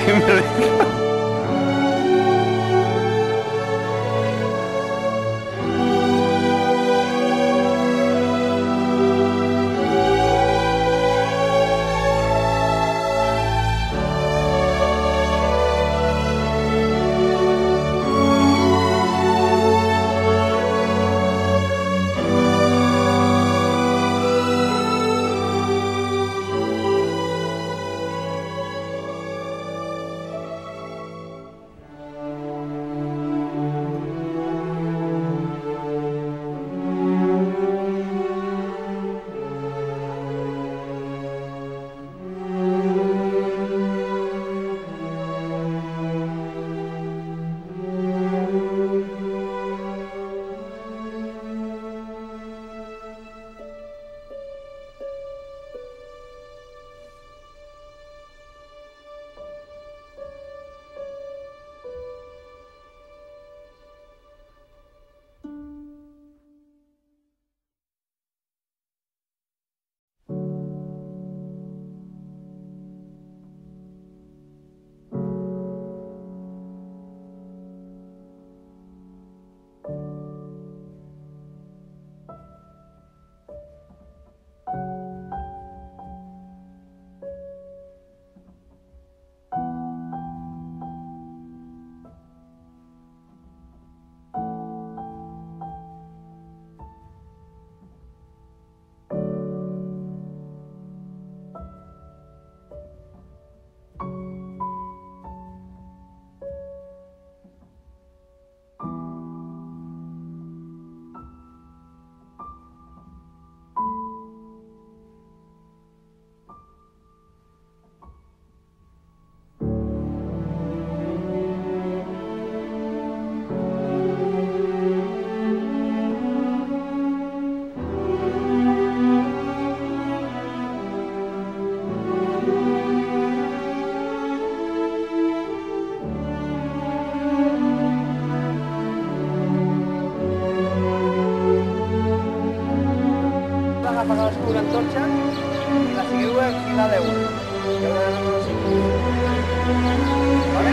rica. Apagar una antorxa i la seguiu a filar de una. Hi haurà una velocitat. Vale?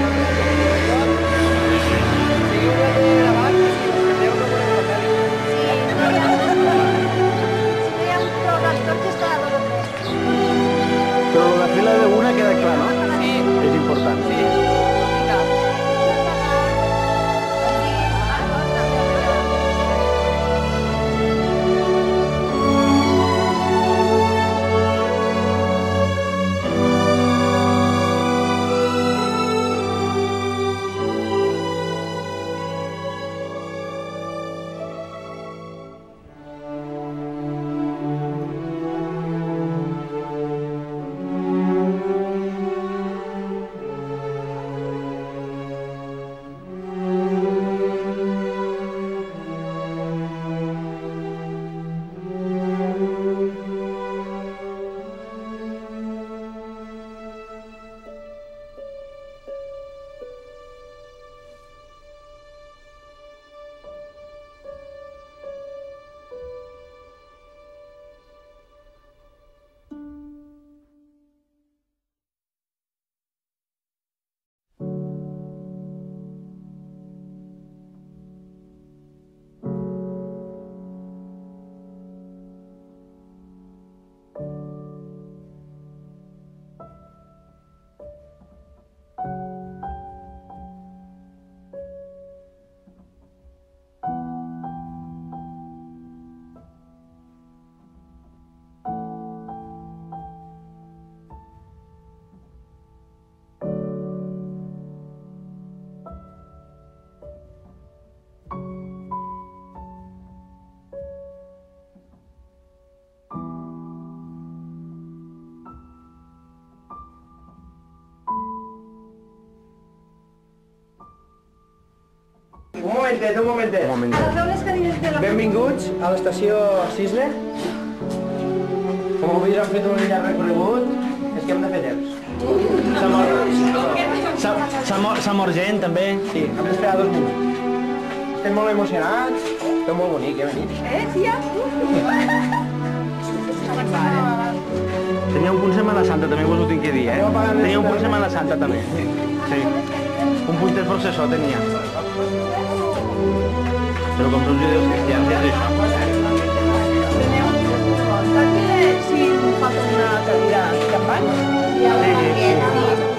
Seguiu la de davant i si us perdeu no voleu la tele. Si no hi ha prou l'antorxa està a l'hora. Però la fila d'una queda clar, no? Sí. És important. Sí. Un momentet. Agafeu les cadires de la... Benvinguts a l'estació Cisne. Com heu vist, hem fet un llarg recorregut. És que hem de fer temps. S'ha mort gent, també. Sí, hem d'esperar 2 minuts. Estem molt emocionats. Estem molt bonic, venit. Sí, ja? Tenia un punt Setmana Santa, també vos ho tinc que dir, eh? Tenia un punt Setmana Santa, també. Sí. Un punt del processó tenia. Però com som judeus cristians, ja és això. Si falta una cadira de campany. Sí, sí.